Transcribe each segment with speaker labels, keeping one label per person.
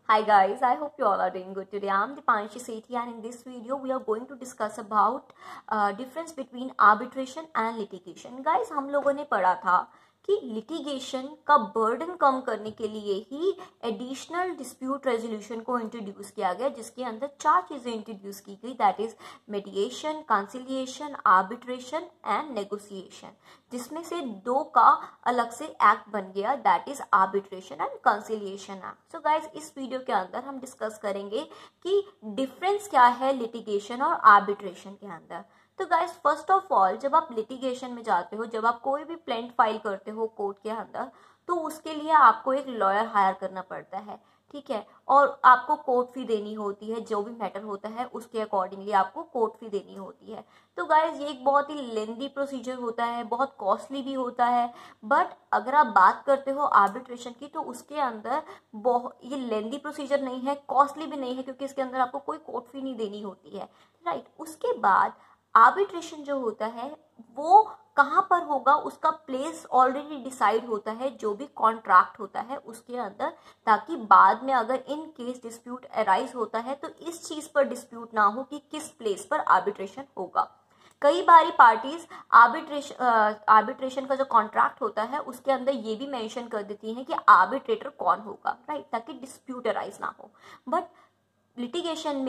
Speaker 1: Hi guys, I hope you all are doing good today. I'm Dipanshi Sethi and in this video we are going to discuss about difference between arbitration and litigation. Guys, हम लोगों ने पढ़ा था कि litigation का burden कम करने के लिए ही एडिशनल डिस्प्यूट रेजोल्यूशन को इंट्रोड्यूस किया गया, जिसके अंदर 4 चीजें इंट्रोड्यूस की गई, that is mediation, conciliation, arbitration and negotiation, जिसमें से 2 का अलग से एक्ट बन गया, that is arbitration and conciliation act. So guys, इस वीडियो के अंदर हम डिस्कस करेंगे कि डिफरेंस क्या है लिटिगेशन और आर्बिट्रेशन के अंदर। तो गाइस, फर्स्ट ऑफ ऑल, जब आप लिटिगेशन में जाते हो, जब आप कोई भी प्लेंट फाइल करते हो कोर्ट के अंदर, तो उसके लिए आपको एक लॉयर हायर करना पड़ता है, ठीक है, और आपको कोर्ट फी देनी होती है। जो भी मैटर होता है उसके अकॉर्डिंगली आपको कोर्ट फी देनी होती है। तो गाइज, ये एक बहुत ही लेंदी प्रोसीजर होता है, बहुत कॉस्टली भी होता है। बट अगर आप बात करते हो आर्बिट्रेशन की, तो उसके अंदर ये लेंदी प्रोसीजर नहीं है, कॉस्टली भी नहीं है, क्योंकि इसके अंदर आपको कोई कोर्ट फी नहीं देनी होती है, राइट। उसके बाद आर्बिट्रेशन जो होता है वो कहाँ पर होगा, उसका प्लेस ऑलरेडी डिसाइड होता है जो भी कॉन्ट्रैक्ट होता है उसके अंदर, ताकि बाद में अगर इन केस डिस्प्यूट अराइज होता है तो इस चीज पर डिस्प्यूट ना हो कि किस प्लेस पर आर्बिट्रेशन होगा। कई बारी पार्टीज आर्बिट्रेशन का जो कॉन्ट्रैक्ट होता है उसके अंदर ये भी मेंशन कर देती हैं कि आर्बिट्रेटर कौन होगा, राइट, ताकि डिस्प्यूट अराइज ना हो। बट लिटिगेशन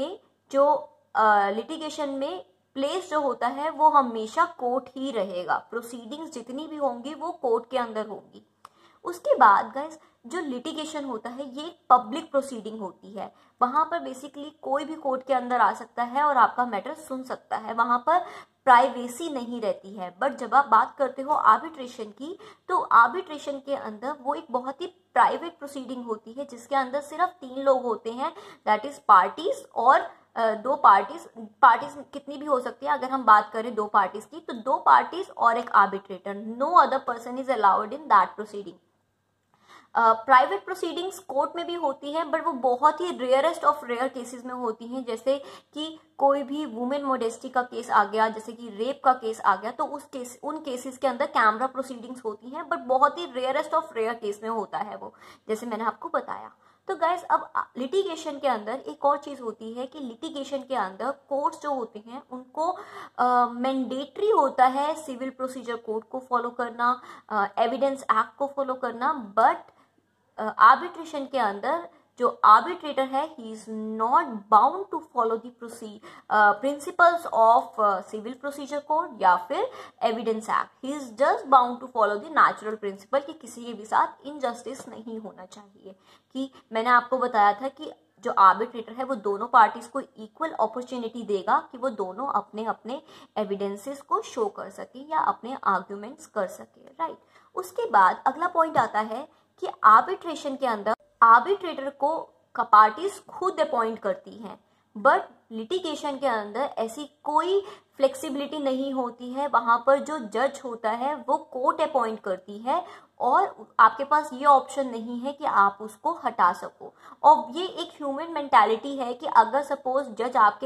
Speaker 1: में प्लेस जो होता है वो हमेशा कोर्ट ही रहेगा, प्रोसीडिंग्स जितनी भी होंगी वो कोर्ट के अंदर होंगी। उसके बाद गाइस, जो लिटिगेशन होता है ये एक पब्लिक प्रोसीडिंग होती है। वहां पर बेसिकली कोई भी कोर्ट के अंदर आ सकता है और आपका मैटर सुन सकता है, वहां पर प्राइवेसी नहीं रहती है। बट जब आप बात करते हो आर्बिट्रेशन की, तो आर्बिट्रेशन के अंदर वो एक बहुत ही प्राइवेट प्रोसीडिंग होती है, जिसके अंदर सिर्फ 3 लोग होते हैं, दैट इज पार्टीज, और 2 पार्टीज कितनी भी हो सकती है। अगर हम बात करें 2 पार्टीज की, तो 2 पार्टीज और एक arbitrator, no other person is allowed in that proceeding. Private proceedings court में भी होती हैं, बट वो बहुत ही रेयरेस्ट ऑफ रेयर केसेस में होती हैं, जैसे कि कोई भी वुमेन मोडेस्टी का केस आ गया, जैसे कि रेप का केस आ गया, तो उन केसेस के अंदर कैमरा प्रोसीडिंग्स होती हैं, बट बहुत ही रेयरेस्ट ऑफ रेयर केस में होता है वो, जैसे मैंने आपको बताया। तो गाइस, अब लिटिगेशन के अंदर एक और चीज होती है कि लिटिगेशन के अंदर कोर्ट्स जो होते हैं उनको मैंडेटरी होता है सिविल प्रोसीजर कोड को फॉलो करना, एविडेंस एक्ट को फॉलो करना। बट आर्बिट्रेशन के अंदर जो आर्बिट्रेटर है, he is not bound to follow the principles of civil procedure code या फिर evidence act. He is just bound to follow the natural principle कि किसी के भी साथ इनजस्टिस नहीं होना चाहिए। कि मैंने आपको बताया था कि जो आर्बिट्रेटर है वो दोनों पार्टीज को इक्वल अपॉर्चुनिटी देगा कि वो दोनों अपने अपने एविडेंसेस को शो कर सके या अपने आर्ग्यूमेंट्स कर सके, राइट। उसके बाद अगला पॉइंट आता है कि आर्बिट्रेशन के अंदर आर्बिट्रेटर को पार्टीज खुद अपॉइंट करती हैं, बट लिटिगेशन के अंदर ऐसी कोई फ्लेक्सिबिलिटी नहीं होती है। वहां पर जो जज होता है वो कोर्ट अपॉइंट करती है और आपके पास ये ऑप्शन नहीं है कि आप उसको हटा सको। और ये एक ह्यूमन मेंटालिटी है कि अगर सपोज जज आपके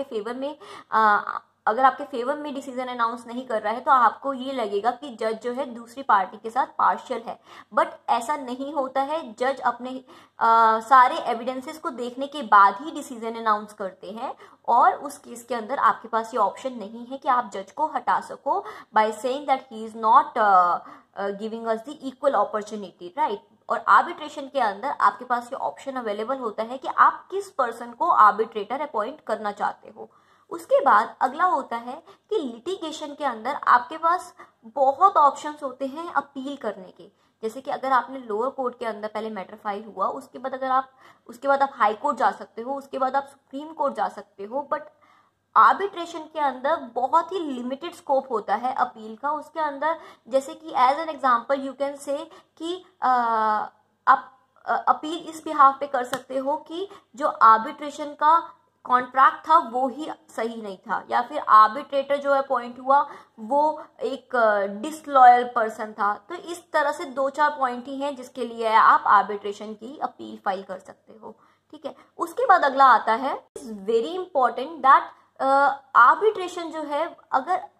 Speaker 1: फेवर में डिसीजन अनाउंस नहीं कर रहा है, तो आपको ये लगेगा कि जज जो है दूसरी पार्टी के साथ पार्शियल है। बट ऐसा नहीं होता है, जज अपने सारे एविडेंसेस को देखने के बाद ही डिसीजन अनाउंस करते हैं, और उस केस के अंदर आपके पास ये ऑप्शन नहीं है कि आप जज को हटा सको by saying that he is not giving us the equal opportunity, right. और आर्बिट्रेशन के अंदर आपके पास ये ऑप्शन अवेलेबल होता है कि आप किस पर्सन को आर्बिट्रेटर अपॉइंट करना चाहते हो। उसके बाद अगला होता है कि लिटिगेशन के अंदर आपके पास बहुत ऑप्शंस होते हैं अपील करने के। जैसे कि अगर आपने लोअर कोर्ट के अंदर पहले मैटर फाइल हुआ, उसके बाद आप हाई कोर्ट जा सकते हो, उसके बाद आप सुप्रीम कोर्ट जा सकते हो। बट आर्बिट्रेशन के अंदर बहुत ही लिमिटेड स्कोप होता है अपील का। उसके अंदर जैसे कि as an example you can say कि आप अपील इस बिहाफ पे कर सकते हो कि जो आर्बिट्रेशन का कॉन्ट्रैक्ट था वो ही सही नहीं था, या फिर आर्बिट्रेटर जो अपॉइंट हुआ वो एक डिसलॉयल पर्सन था। तो इस तरह से 2-4 पॉइंट ही हैं जिसके लिए आप आर्बिट्रेशन की अपील फाइल कर सकते हो, ठीक है। उसके बाद अगला आता है, is very important that arbitration जो है, अगर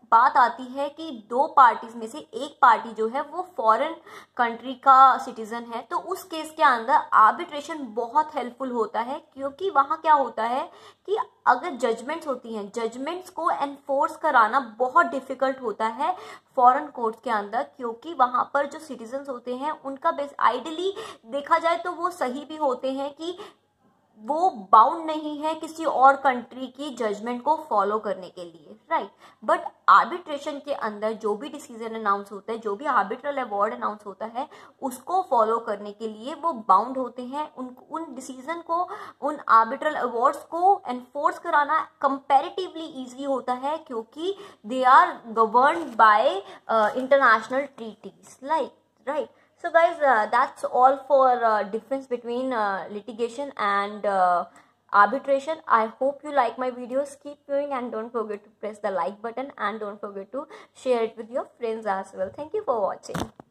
Speaker 1: बात आती है कि दो पार्टीज में से एक पार्टी जो है वो फॉरेन कंट्री का सिटीजन है, तो उस केस के अंदर आर्बिट्रेशन बहुत हेल्पफुल होता है, क्योंकि वहाँ क्या होता है कि अगर जजमेंट्स होती हैं, जजमेंट्स को एनफोर्स कराना बहुत डिफिकल्ट होता है फॉरेन कोर्ट्स के अंदर, क्योंकि वहाँ पर जो सिटीजन्स होते हैं उनका बेस आइडली देखा जाए तो वो सही भी होते हैं कि वो बाउंड नहीं है किसी और कंट्री की जजमेंट को फॉलो करने के लिए, राइट। बट आर्बिट्रेशन के अंदर जो भी डिसीजन अनाउंस होता है, जो भी आर्बिट्रल अवार्ड अनाउंस होता है, उसको फॉलो करने के लिए वो बाउंड होते हैं। उन डिसीजन को, उन आर्बिट्रल अवार्ड्स को एनफोर्स कराना कंपैरेटिवली इजी होता है, क्योंकि they are governed by international treaties, like, right. So guys, that's all for difference between litigation and arbitration. I hope you like my videos. Keep viewing and don't forget to press the like button and don't forget to share it with your friends as well. Thank you for watching.